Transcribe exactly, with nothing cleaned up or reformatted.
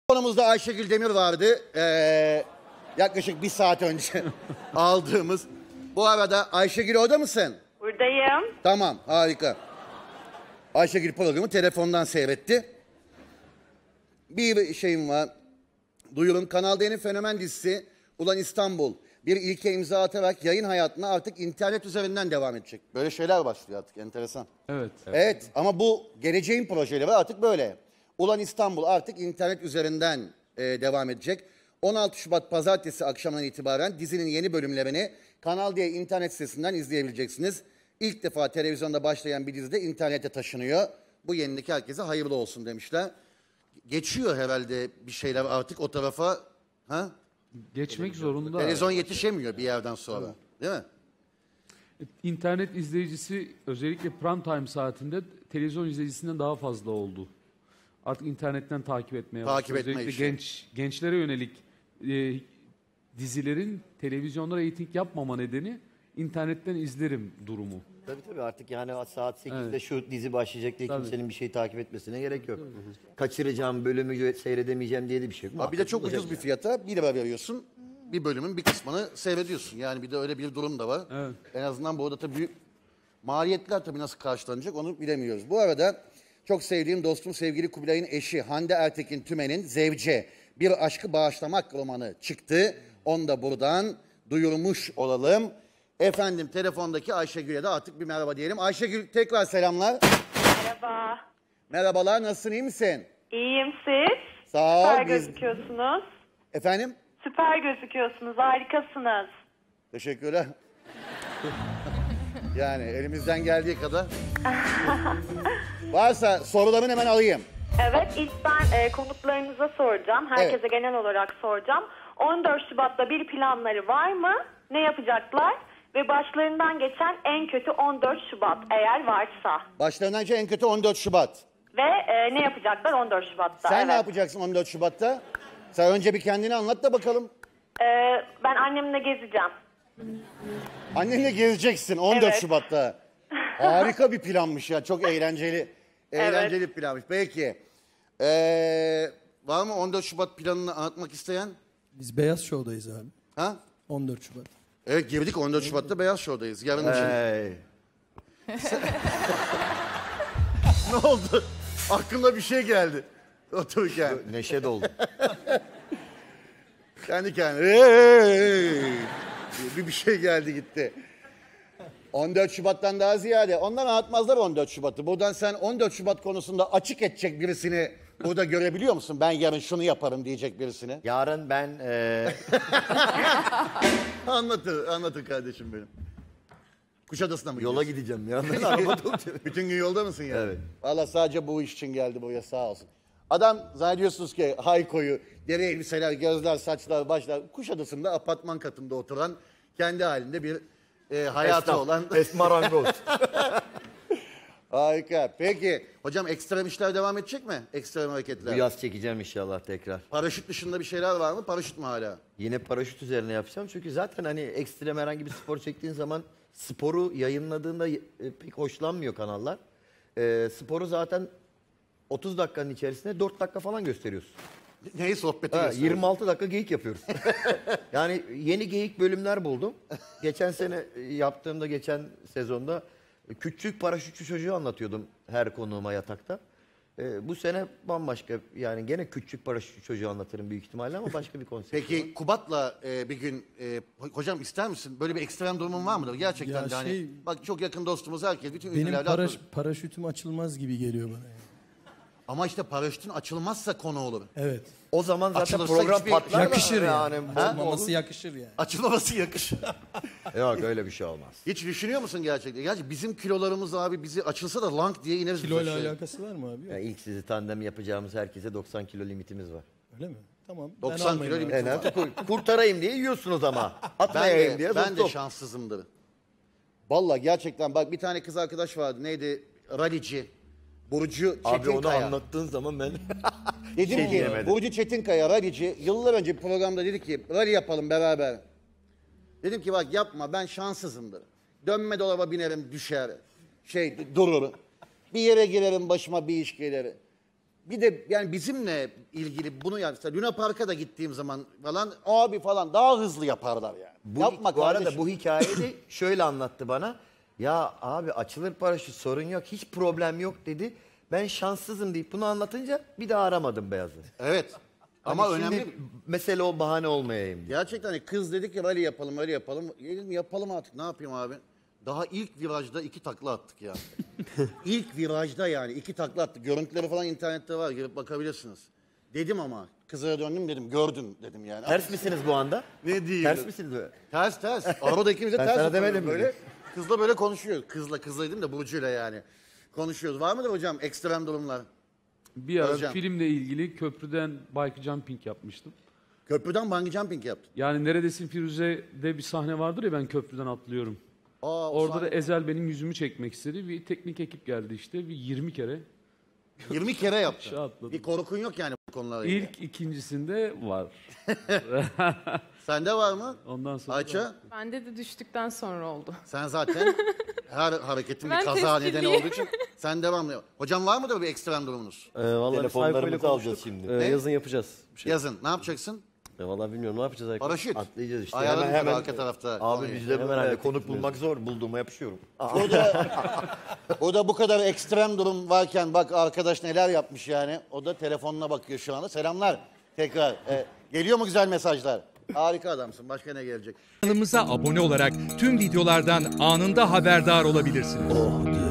Konumuzda Ayşegül Demir vardı. Ee, yaklaşık bir saat önce aldığımız. Bu arada Ayşegül orada mısın? Buradayım. Tamam, harika. Ayşegül programı telefondan seyretti. Bir şeyim var. Duyurum. Kanal D'nin fenomen dizisi Ulan İstanbul bir ilke imza atarak yayın hayatına artık internet üzerinden devam edecek. Böyle şeyler başlıyor artık, enteresan. Evet. Evet, evet ama bu geleceğin projeleri artık böyle. Ulan İstanbul artık internet üzerinden e, devam edecek. on altı Şubat Pazartesi akşamından itibaren dizinin yeni bölümlerini Kanal D internet sitesinden izleyebileceksiniz. İlk defa televizyonda başlayan bir dizide internete taşınıyor. Bu yenilik herkese hayırlı olsun demişler. Geçiyor herhalde bir şeyler artık o tarafa. Ha? Geçmek zorunda. Televizyon yetişemiyor bir yerden sonra. Değil mi? İnternet izleyicisi özellikle prime time saatinde televizyon izleyicisinden daha fazla oldu. Artık internetten takip etmeye Takip başladı. etme Özellikle işi. genç gençlere yönelik e, dizilerin televizyonda reyting yapmama nedeni internetten izlerim durumu. Tabii tabii artık yani saat sekizde Evet. şu dizi başlayacak diye Tabii. kimsenin bir şey takip etmesine gerek yok. Kaçıracağım bölümü seyredemeyeceğim diye de bir şey yok. Ha, bir de çok Muhakkak ucuz bir olacak fiyata bir lira veriyorsun. Bir bölümün bir kısmını seyrediyorsun. Yani bir de öyle bir durum da var. Evet. En azından burada tabii büyük maliyetler tabii nasıl karşılanacak onu bilemiyoruz. Bu arada çok sevdiğim dostum sevgili Kubilay'ın eşi Hande Ertekin Tümen'in Zevce Bir Aşkı Bağışlamak romanı çıktı. Onu da buradan duyurmuş olalım. Efendim telefondaki Ayşegül'e de artık bir merhaba diyelim. Ayşegül tekrar selamlar. Merhaba. Merhabalar, nasılsın, iyi misin? İyiyim siz. Sağ ol. Süper biz- gözüküyorsunuz. Efendim? Süper gözüküyorsunuz. Harikasınız. Teşekkürler. Yani elimizden geldiği kadar. Varsa sorularını hemen alayım. Evet, ilk ben e, konuklarınıza soracağım. Herkese Evet. genel olarak soracağım. on dört Şubat'ta bir planları var mı? Ne yapacaklar? Ve başlarından geçen en kötü on dört Şubat eğer varsa. Başlarından önce en kötü on dört Şubat. Ve e, ne yapacaklar on dört Şubat'ta? Sen evet. ne yapacaksın on dört Şubat'ta? Sen önce bir kendini anlat da bakalım. E, ben annemle gezeceğim. Annenle gezeceksin on dört Evet. Şubat'ta. Harika bir planmış ya. Çok eğlenceli. Eğlenceli bir planmış. Peki. Ee, var mı on dört Şubat planını anlatmak isteyen? Biz Beyaz Show'dayız abi. Ha? on dört Şubat. Evet, girdik on dört Şubat'ta Beyaz Show'dayız. Yarın için. Hey. Ne oldu? Aklına bir şey geldi. Otururken. Neşe doldu. Kendi kendine. Hey! Bir, bir şey geldi gitti. on dört Şubat'tan daha ziyade. Ondan anlatmazlar on dört Şubat'ı. Buradan sen on dört Şubat konusunda açık edecek birisini burada görebiliyor musun? Ben yarın şunu yaparım diyecek birisini. Yarın ben e, Anlatır, anlatır kardeşim benim. Kuşadası'na mı yola gidiyorsun? gideceğim ya. Ben arabada oturuyorum. Bütün gün yolda mısın ya? Evet. Valla sadece bu iş için geldi buraya, sağ olsun. Adam zannediyorsunuz ki haykoyu, deri elbiseler, gözler, saçlar, başlar. Kuşadası'nda apartman katında oturan, kendi halinde bir e, hayatı Esnaf, olan. Esmarangoz. Harika. Peki hocam ekstrem işler devam edecek mi? Ekstrem Bu hareketler. yaz çekeceğim inşallah tekrar. Paraşüt dışında bir şeyler var mı? Paraşüt mü hala? Yine paraşüt üzerine yapacağım. Çünkü zaten hani ekstrem herhangi bir spor çektiğin zaman sporu yayınladığında e, pek hoşlanmıyor kanallar. E, sporu zaten otuz dakikanın içerisinde dört dakika falan gösteriyorsun. Neyi sohbeti Ha, gösteriyor? yirmi altı dakika geyik yapıyoruz. Yani yeni geyik bölümler buldum. Geçen sene yaptığımda geçen sezonda küçük paraşütçü çocuğu anlatıyordum her konuğuma yatakta. Ee, bu sene bambaşka yani gene küçük paraşütçü çocuğu anlatırım büyük ihtimalle ama başka bir konsept. Peki Kubat'la e, bir gün e, hocam ister misin? Böyle bir ekstrem durumun var mıdır? Gerçekten Ya de hani şey- bak çok yakın dostumuz herkes bütün Benim ünlülerle paraş- atladı. paraşütüm açılmaz gibi geliyor bana. Yani. Ama işte paraşütün açılmazsa konu olur. Evet. O zaman zaten Açılırsa program hiçbir- patlar. da Yakışır yani. bu- Olmaması yakışır yani. Açılmaması yakışır. Yok öyle bir şey olmaz. Hiç düşünüyor musun gerçekten? Gerçi bizim kilolarımız abi bizi açılsa da lank diye ineriz. Kiloyla aşağıya. alakası var mı abi? Yok. Yani ilk sizi tandem yapacağımız herkese doksan kilo limitimiz var. Öyle mi? Tamam. ben doksan almayayım kilo abi. limit. E, nerede kur- kurtarayım diye yiyorsunuz ama. Ben Atmayayım de, diye. ben zop de zop. şanssızımdır. Vallahi gerçekten bak bir tane kız arkadaş vardı. Neydi? Ralici. Burcu Abi onu Çetinkaya. anlattığın zaman ben Dedim şey ki diyemedim. Burcu Çetinkaya ralici yıllar önce bir programda dedi ki rally yapalım beraber. Dedim ki bak yapma, ben şanssızımdır. Dönme dolaba binerim düşer. Şey durur. Bir yere girerim başıma bir iş gelir. Bir de yani bizimle ilgili bunu yapsa Luna Park'a da gittiğim zaman falan abi falan daha hızlı yaparlar yani. Bu, Yapma bu arada kardeşim. bu hikayeyi de şöyle anlattı bana. Ya abi açılır paraşüt sorun yok, hiç problem yok dedi. Ben şanssızım deyip bunu anlatınca bir daha aramadım Beyaz'ı. Evet. Ama Hani şimdi önemli. mesele o bahane olmayayım diye. Gerçekten hani kız dedik ya öyle yapalım öyle yapalım. Dedim yapalım artık ne yapayım abi. Daha ilk virajda iki takla attık ya. İlk virajda yani iki takla attık. Görüntüleri falan internette var girip bakabilirsiniz. Dedim ama kıza döndüm dedim gördün dedim yani. Ters misiniz bu anda? Ne diyeyim? Ters misiniz? Ters ters. Arabada ikimiz de Ben ters sana oturuyoruz demedim mi? böyle. Kızla böyle konuşuyoruz. Kızla kızla dedim de Burcu'yla yani. Konuşuyoruz. Var mıdır hocam ekstrem durumlar? Bir ara Hocam. filmle ilgili köprüden bike jumping yapmıştım. Köprüden bungee jumping yaptın. Yani Neredesin Firuze'de bir sahne vardır ya ben köprüden atlıyorum. Aa, o Orada sahne- da Ezel benim yüzümü çekmek istedi. Bir teknik ekip geldi işte. Bir yirmi kere. yirmi kere yaptın. Aşağı atladım. Bir korkun yok yani bu konularla ilgili. İlk ikincisinde var. Sende var mı? Ondan sonra Ayça Bende de düştükten sonra oldu. sen zaten her hareketin bir Ben kaza nedeni teslimliyim. olduğu için sen devamlı. Hocam var mıdır bir ekstrem durumunuz? Ee, vallahi biz Telefonlarımızı Hayko ile alacağız konuştuk. şimdi. Ee, Ne? yazın yapacağız. Bir şey. Yazın ne yapacaksın? Ee, vallahi bilmiyorum ne yapacağız Hayko. Paraşüt. Atlayacağız işte. Ayarladım Hemen- tabii hemen- arka tarafta. Abi konuyu. bizde Hemen böyle hallettik konuk biz. bulmak zor. Bulduğuma yapışıyorum. O da, o da bu kadar ekstrem durum varken bak arkadaş neler yapmış yani. O da telefonuna bakıyor şu anda. Selamlar tekrar. Ee, geliyor mu güzel mesajlar? Harika adamsın. Başka ne gelecek? Kanalımıza abone olarak tüm videolardan anında haberdar olabilirsiniz.